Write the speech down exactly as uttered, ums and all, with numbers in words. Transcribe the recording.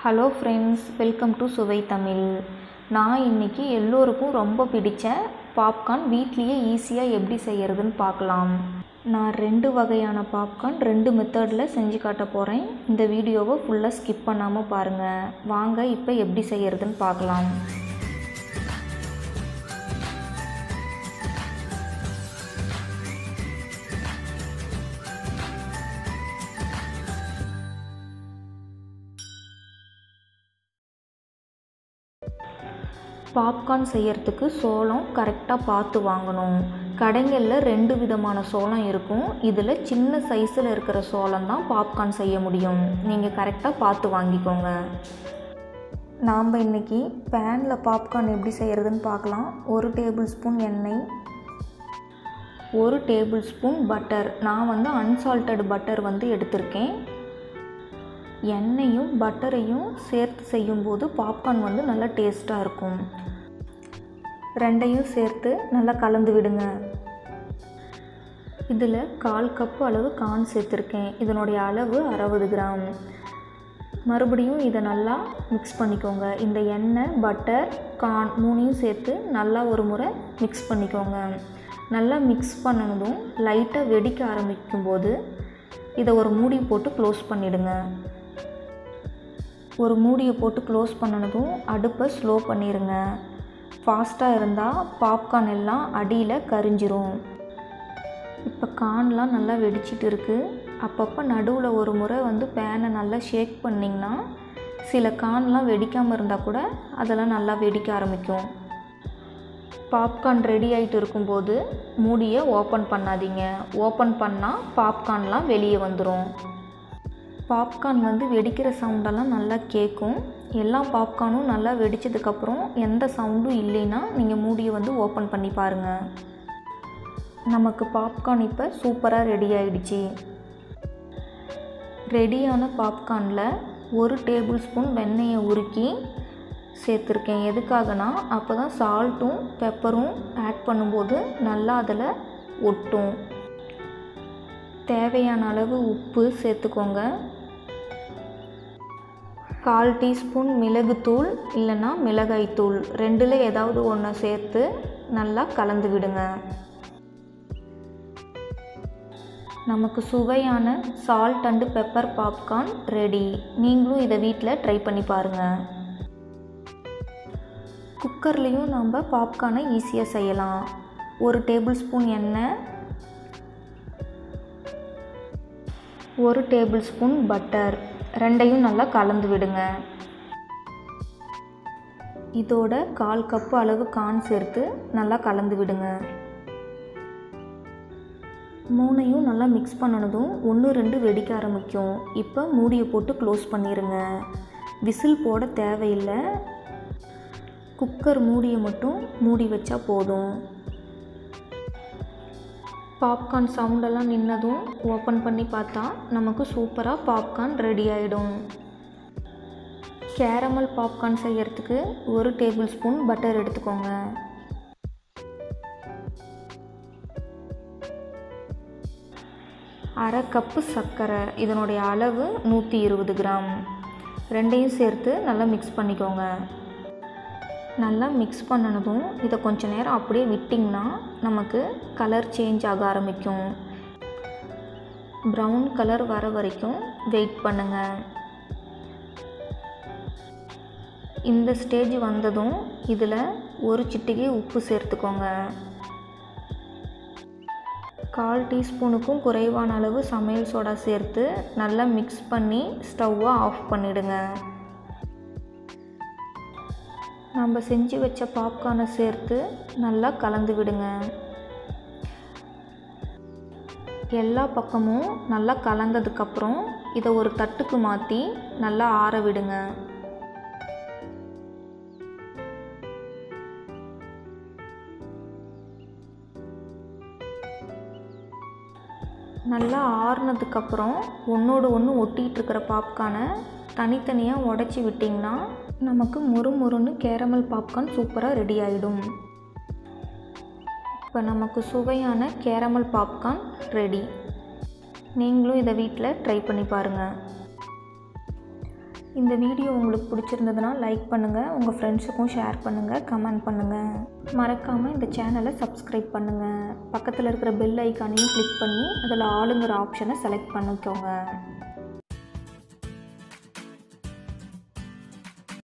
Hello friends, welcome to சுவை தமிழ். நான் இன்றைக்கி எல்லோருக்கும் ரொம்ப பிடித்த பாப்கார்ன் வீட்லேயே ஈஸியாக எப்படி செய்கிறதுன்னு பார்க்கலாம். நான் ரெண்டு வகையான பாப்கார்ன் ரெண்டு மெத்தடில் செஞ்சு காட்ட போகிறேன். இந்த வீடியோவை ஃபுல்லாக ஸ்கிப் பண்ணாமல் பாருங்கள். வாங்க இப்போ எப்படி செய்கிறதுன்னு பார்க்கலாம். பாப்கார்ன் செய்கிறதுக்கு சோளம் கரெக்டாக பார்த்து வாங்கணும். கடைகளில் ரெண்டு விதமான சோளம் இருக்கும். இதில் சின்ன சைஸில் இருக்கிற சோளம் தான் பாப்கார்ன் செய்ய முடியும். நீங்கள் கரெக்டாக பார்த்து வாங்கிக்கோங்க. நாம் இன்றைக்கி பேனில் பாப்கார்ன் எப்படி செய்கிறதுன்னு பார்க்கலாம். ஒரு டேபிள் ஸ்பூன் எண்ணெய், ஒரு டேபிள் ஸ்பூன் பட்டர். நான் வந்து அன்சால்ட்டட் பட்டர் வந்து எடுத்திருக்கேன். எண்ணெயும் பட்டரையும் சேர்த்து செய்யும்போது பாப்கார்ன் வந்து நல்லா டேஸ்ட்டாக இருக்கும். ரெண்டையும் சேர்த்து நல்லா கலந்து விடுங்க. இதில் கால் கப்பு அளவு கார்ன் சேர்த்துருக்கேன். இதனுடைய அளவு அறுபது கிராம். மறுபடியும் இதை நல்லா மிக்ஸ் பண்ணிக்கோங்க. இந்த எண்ணெய், பட்டர், கார்ன் மூணையும் சேர்த்து நல்லா ஒரு முறை மிக்ஸ் பண்ணிக்கோங்க. நல்லா மிக்ஸ் பண்ணனதும் லைட்டாக வெடிக்க ஆரம்பிக்கும்போது இதை ஒரு மூடி போட்டு க்ளோஸ் பண்ணிவிடுங்க. ஒரு மூடியை போட்டு க்ளோஸ் பண்ணினதும் அடுப்பை ஸ்லோ பண்ணிடுங்க. ஃபாஸ்ட்டாக இருந்தால் பாப்கார்ன் எல்லாம் அடியில் கரிஞ்சிரும். இப்போ கார்ன்லாம் நல்லா வெடிச்சிட்டு இருக்குது. அப்பப்போ நடுவில் ஒரு முறை வந்து பேனை நல்லா ஷேக் பண்ணிங்கன்னா சில கார்ன்லாம் வெடிக்காமல் இருந்தால் கூட அதெல்லாம் நல்லா வெடிக்க ஆரம்பிக்கும். பாப்கார்ன் ரெடி ஆகிட்டு இருக்கும்போது மூடியை ஓப்பன் பண்ணாதீங்க. ஓப்பன் பண்ணால் பாப்கார்ன்லாம் வெளியே வந்துடும். பாப்கார்ன் வந்து வெடிக்கிற சவுண்டெல்லாம் நல்லா கேட்கும். எல்லா பாப்கார்னும் நல்லா வெடித்ததுக்கப்புறம் எந்த சவுண்டும் இல்லைன்னா நீங்கள் மூடியை வந்து ஓப்பன் பண்ணி பாருங்கள். நமக்கு பாப்கார்ன் இப்போ சூப்பராக ரெடி ஆகிடுச்சு. ரெடியான பாப்கார்னில் ஒரு டேபிள் ஸ்பூன் வெண்ணெயை உருக்கி சேர்த்துருக்கேன். எதுக்காகனா அப்போ தான் சால்ட்டும் பெப்பரும் ஆட் பண்ணும்போது நல்லா அதில் ஒட்டும். தேவையான அளவு உப்பு சேர்த்துக்கோங்க. கால் டீஸ்பூன் மிளகுத்தூள் இல்லைன்னா மிளகாய்த்தூள் ரெண்டில் ஏதாவது ஒன்று சேர்த்து நல்லா கலந்து விடுங்க. நமக்கு சுவையான salt and pepper popcorn ready. நீங்களும் இதை வீட்டில் ட்ரை பண்ணி பாருங்கள். குக்கர்லேயும் நம்ம பாப்கார்னை ஈஸியாக செய்யலாம். ஒரு டேபிள் ஸ்பூன் எண்ணெய், ஒரு டேபிள் ஸ்பூன் பட்டர் ரெண்டையும் நல்லா கலந்து விடுங்க. இதோட கால் கப்பு அளவு கார்ன் சேர்த்து நல்லா கலந்து விடுங்க. மூணையும் நல்லா மிக்ஸ் பண்ணனதும் ஒன்று ரெண்டு வெடிக்க ஆரம்பிக்கும். இப்போ மூடியை போட்டு க்ளோஸ் பண்ணிடுங்க. விசில் போட தேவையில்லை. குக்கர் மூடியை மட்டும் மூடி வச்சா போதும். பாப்கார்ன் சவுண்டெல்லாம் நின்னதும் ஓப்பன் பண்ணி பார்த்தா நமக்கு சூப்பராக பாப்கார்ன் ரெடி ஆகிடும். கேரமல் பாப்கார்ன் செய்கிறதுக்கு ஒரு டேபிள் ஸ்பூன் பட்டர் எடுத்துக்கோங்க. அரை கப்பு சர்க்கரை, இதனுடைய அளவு நூற்றி இருபது கிராம். ரெண்டையும் சேர்த்து நல்லா மிக்ஸ் பண்ணிக்கோங்க. நல்லா மிக்ஸ் பண்ணினதும் இதை கொஞ்சம் நேரம் அப்படியே விட்டிங்கன்னா நமக்கு கலர் சேஞ்ச் ஆக ஆரம்பிக்கும். ப்ரௌன் கலர் வர வரைக்கும் வெயிட் பண்ணுங்கள். இந்த ஸ்டேஜ் வந்ததும் இதில் ஒரு சிட்டிகை உப்பு சேர்த்துக்கோங்க. கால் டீஸ்பூனுக்கும் குறைவான அளவு சமையல் சோடா சேர்த்து நல்லா மிக்ஸ் பண்ணி ஸ்டவ்வை ஆஃப் பண்ணிவிடுங்க. நம்ம செஞ்சு வச்ச பாப்கார்னை சேர்த்து நல்லா கலந்து விடுங்க. எல்லா பக்கமும் நல்லா கலந்ததுக்கப்புறம் இதை ஒரு தட்டுக்கு மாற்றி நல்லா ஆற விடுங்க. நல்லா ஆறுனதுக்கப்புறம் ஒன்றோடு ஒன்று ஒட்டிகிட்டு இருக்கிற பாப்கார்னை தனித்தனியாக உடச்சி விட்டிங்கன்னா நமக்கு மொறு மொறுன்னு கேரமல் பாப்கார்ன் சூப்பராக ரெடி ஆகிடும். இப்போ நமக்கு சுவையான கேரமல் பாப்கார்ன் ரெடி. நீங்களும் இதை வீட்டில் ட்ரை பண்ணி பாருங்கள். இந்த வீடியோ உங்களுக்கு பிடிச்சிருந்ததுன்னா லைக் பண்ணுங்கள், உங்கள் ஃப்ரெண்ட்ஸுக்கும் ஷேர் பண்ணுங்கள், கமெண்ட் பண்ணுங்கள். மறக்காமல் இந்த சேனலை சப்ஸ்கிரைப் பண்ணுங்கள். பக்கத்தில் இருக்கிற பெல் ஐக்கானையும் கிளிக் பண்ணி அதில் ஆளுங்கிற ஆப்ஷனை செலக்ட் பண்ணிக்கோங்க.